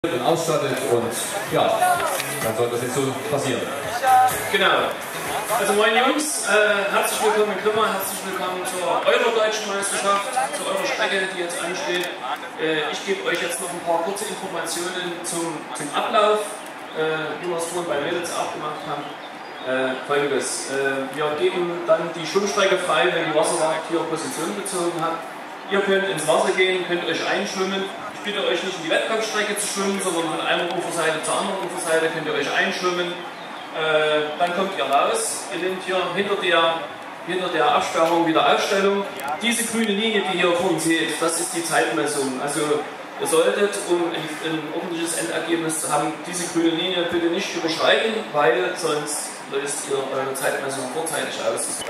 und ausstattet und ja, dann soll das jetzt so passieren. Genau. Also moin Jungs, herzlich willkommen in Grimma, herzlich willkommen zur Eurodeutschen Meisterschaft, zu eurer Strecke, die jetzt ansteht. Ich gebe euch jetzt noch ein paar kurze Informationen zum Ablauf, wie wir es vorhin bei Mädels auch gemacht haben. Folgendes, wir geben dann die Schwimmstrecke frei, wenn die Wasserwacht hier Position bezogen hat. Ihr könnt ins Wasser gehen, könnt euch einschwimmen. Ich bitte euch nicht in die Wettkampfstrecke zu schwimmen, sondern von einer Uferseite zur anderen Uferseite könnt ihr euch einschwimmen. Dann kommt ihr raus, ihr nehmt hier hinter der Absperrung wieder Aufstellung. Diese grüne Linie, die ihr vorhin seht, das ist die Zeitmessung. Also ihr solltet, um ein ordentliches Endergebnis zu haben, diese grüne Linie bitte nicht überschreiten, weil sonst löst ihr eure Zeitmessung vorzeitig aus.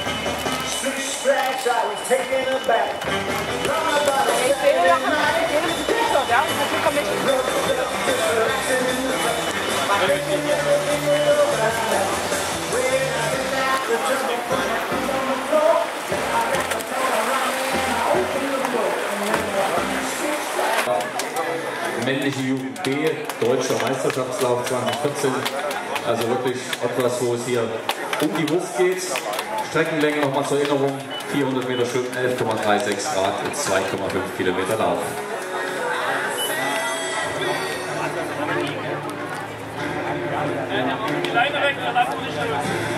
Männliche Jugend B, Deutscher Meisterschaftslauf 2014. Also wirklich etwas, wo es hier um die Wurst geht. Streckenlänge nochmal zur Erinnerung, 400 Meter Schwimmen, 11,36 Grad und 2,5 Kilometer Lauf. Die Leine weg, dann lassen wir nicht los.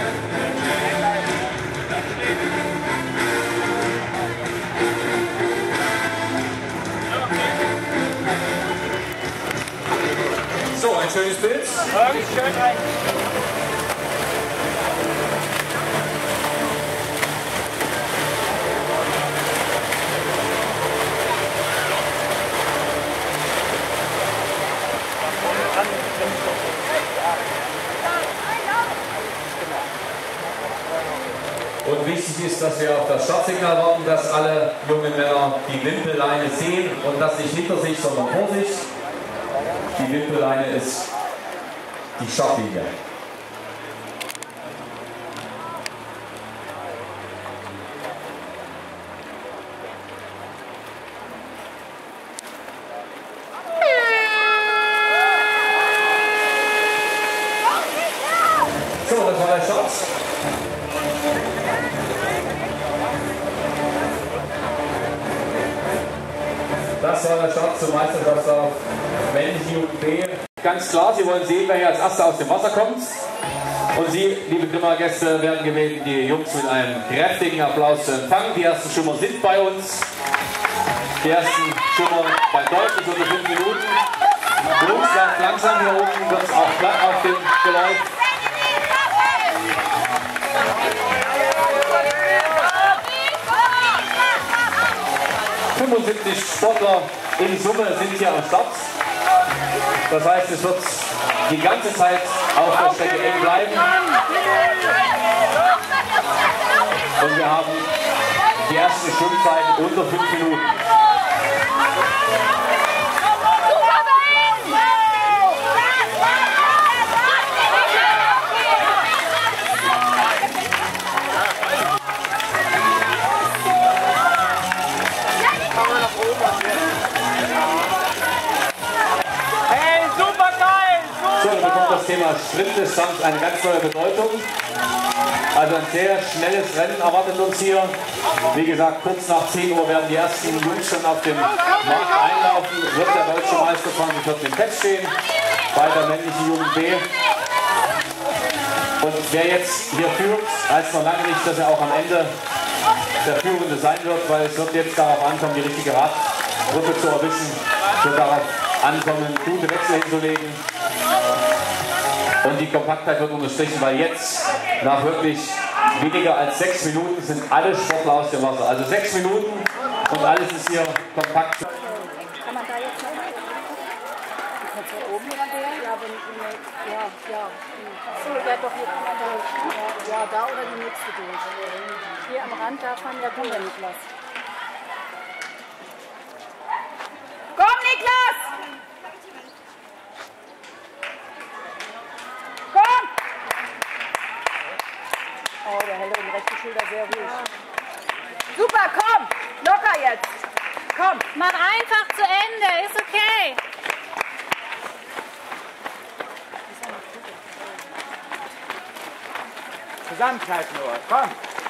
So, ein schönes Bild. Schön rein. Und wichtig ist, dass wir auf das Startsignal warten, dass alle jungen Männer die Wimpelleine sehen und das nicht hinter sich, sondern vor sich. Die Wimpelleine ist die Startlinie. So, das war der Start. Das war der Start zum Meisterschaftslauf männliche Jugend B. Ganz klar, Sie wollen sehen, wer hier als Erster aus dem Wasser kommt. Und Sie, liebe Grimma-Gäste, werden gebeten, die Jungs mit einem kräftigen Applaus zu empfangen. Die ersten Schwimmer sind bei uns. Die ersten Schwimmer bei deutlich unter 5 Minuten. Jungs, lasst langsam hier oben, wird es auch platt auf dem Geläuf. 75 Sportler in Summe sind hier am Start. Das heißt, es wird die ganze Zeit auf der Strecke eng bleiben. Und wir haben die ersten Schwimmzeiten unter 5 Minuten. So, dann bekommt das Thema Sprintdistanz eine ganz neue Bedeutung. Also ein sehr schnelles Rennen erwartet uns hier. Wie gesagt, kurz nach 10 Uhr werden die ersten Jungs schon auf dem Markt einlaufen. Wird der deutsche Meister von im Pad stehen, bei der männlichen Jugend B. Und wer jetzt hier führt, heißt noch lange nicht, dass er auch am Ende der Führende sein wird, weil es wird jetzt darauf ankommen, die richtige Radbrücke zu erwischen. Es wird darauf ankommen, gute Wechsel hinzulegen. Und die Kompaktheit wird unterstrichen, weil jetzt nach wirklich weniger als 6 Minuten sind alle Sportler aus dem Wasser. Also 6 Minuten und alles ist hier kompakt. Kann man da jetzt noch mal oben oder der? Ja. So, ja doch, ja, da oder die nächste durch. Hier am Rand davon, ja, komm, der Niklas. Komm, Niklas! Komm! Oh, der hält den rechten Schulter sehr ruhig. Super, komm! Locker jetzt! Komm! Mach einfach zu Ende, ist okay. Zusammenhalten nur. Komm.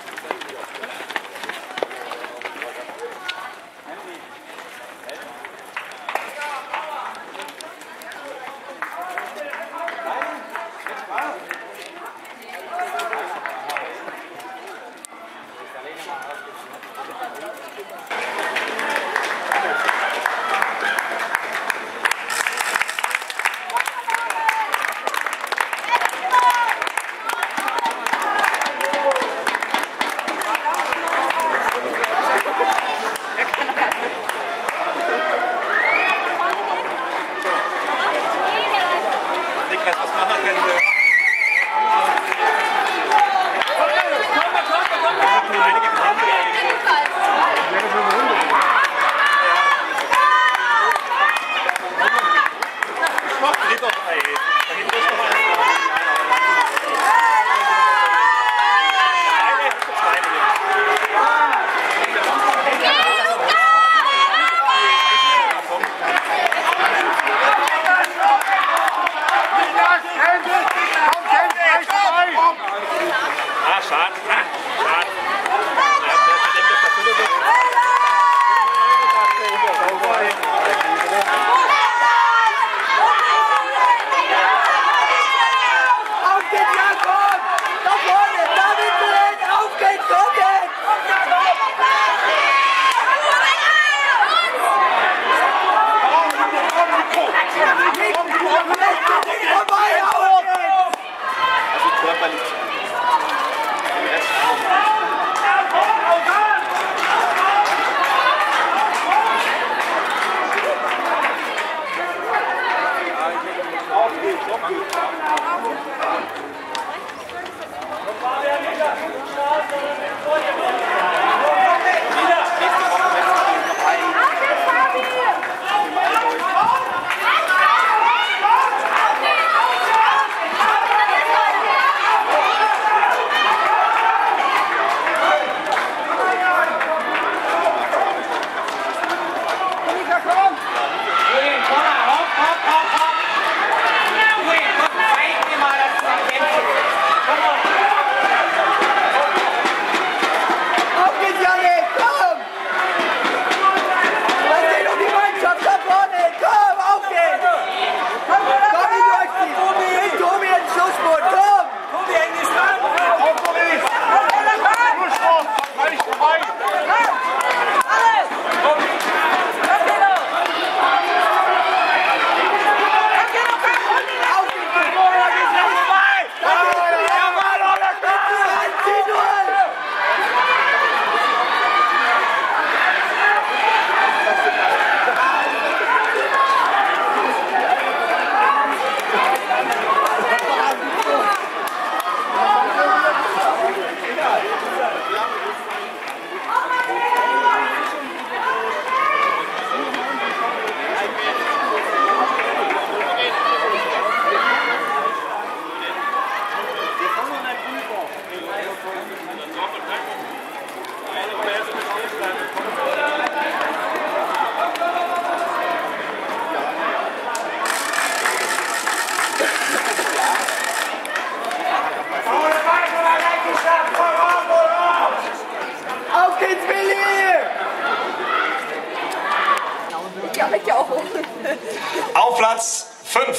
Auf Platz 5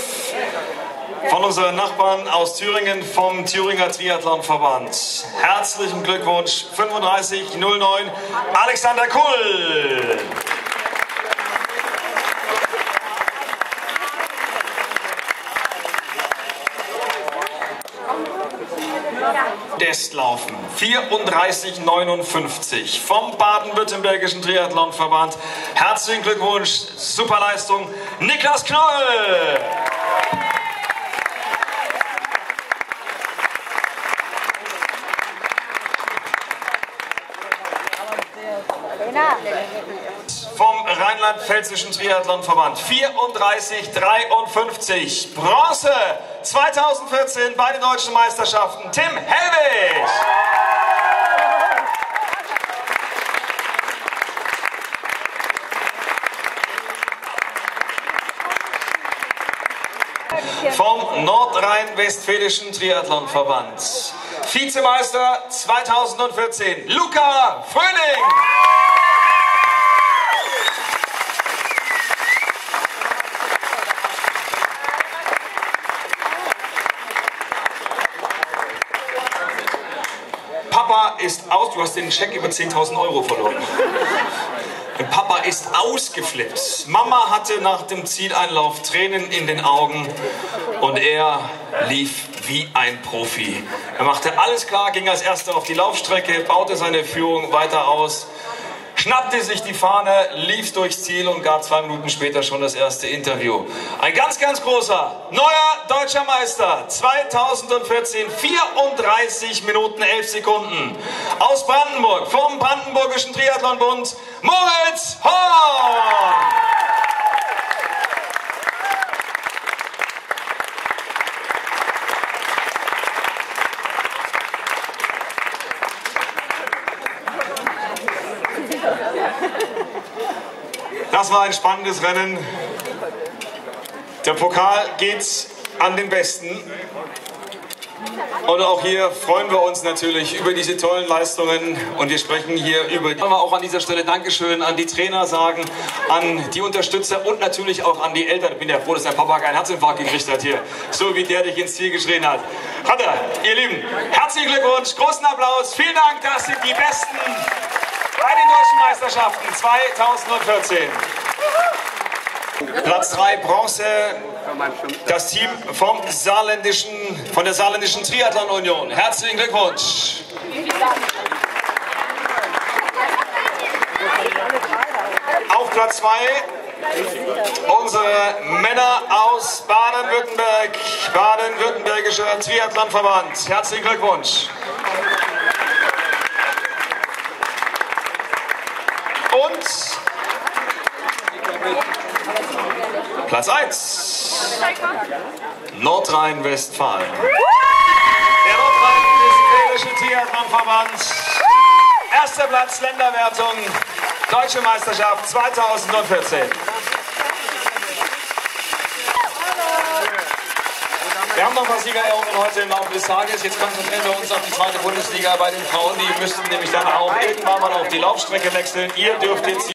von unseren Nachbarn aus Thüringen vom Thüringer Triathlonverband. Herzlichen Glückwunsch, 35:09, Alexander Kull. Destlaufen 34:59 vom Baden-Württembergischen Triathlonverband. Herzlichen Glückwunsch, Superleistung, Niklas Knoll. Vom Rheinland-Pfälzischen Triathlonverband 34:53 Bronze 2014 bei den Deutschen Meisterschaften Tim Hellwig. Vom Nordrhein-Westfälischen Triathlonverband Vizemeister 2014, Luca Fröhling. Papa ist aus, du hast den Scheck über 10.000 Euro verloren. Papa ist ausgeflippt. Mama hatte nach dem Zieleinlauf Tränen in den Augen und er lief wie ein Profi. Er machte alles klar, ging als Erster auf die Laufstrecke, baute seine Führung weiter aus, schnappte sich die Fahne, lief durchs Ziel und gab 2 Minuten später schon das erste Interview. Ein ganz, ganz großer, neuer deutscher Meister 2014, 34 Minuten 11 Sekunden. Aus Brandenburg, vom Brandenburgischen Triathlonbund, Moritz Horn! Das war ein spannendes Rennen. Der Pokal geht an den Besten. Und auch hier freuen wir uns natürlich über diese tollen Leistungen. Und wir sprechen hier über die. Auch an dieser Stelle Dankeschön an die Trainer sagen, an die Unterstützer und natürlich auch an die Eltern. Ich bin ja froh, dass dein Papa keinen Herzinfarkt gekriegt hat hier. So wie der dich ins Ziel geschrien hat. Hat er, ihr Lieben. Herzlichen Glückwunsch, großen Applaus. Vielen Dank, das sind die Besten bei den Deutschen Meisterschaften 2014. Platz 3 Bronze, das Team von der Saarländischen Triathlon Union. Herzlichen Glückwunsch. Auf Platz 2 unsere Männer aus Baden-Württemberg, Baden-Württembergischer Triathlonverband. Herzlichen Glückwunsch. Und Platz 1, Nordrhein-Westfalen. Der Nordrhein-Westfälische Triathlonverband, erster Platz Länderwertung, Deutsche Meisterschaft 2014. Wir haben noch ein paar Siegerehrungen heute im Laufe des Tages. Jetzt konzentrieren wir uns auf die 2. Bundesliga bei den Frauen. Die müssten nämlich dann auch irgendwann mal auf die Laufstrecke wechseln. Ihr dürft jetzt